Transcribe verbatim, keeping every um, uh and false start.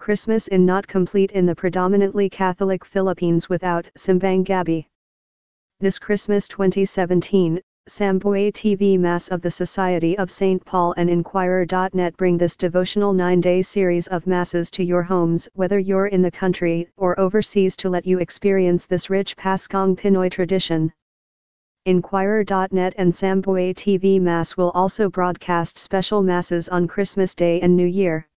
Christmas in not complete in the predominantly Catholic Philippines without Simbang Gabi. This Christmas twenty seventeen, Samboy T V Mass of the Society of Saint Paul and Inquirer dot net bring this devotional nine-day series of masses to your homes, whether you're in the country or overseas, to let you experience this rich Paskong Pinoy tradition. Inquirer dot net and Samboy T V Mass will also broadcast special masses on Christmas Day and New Year.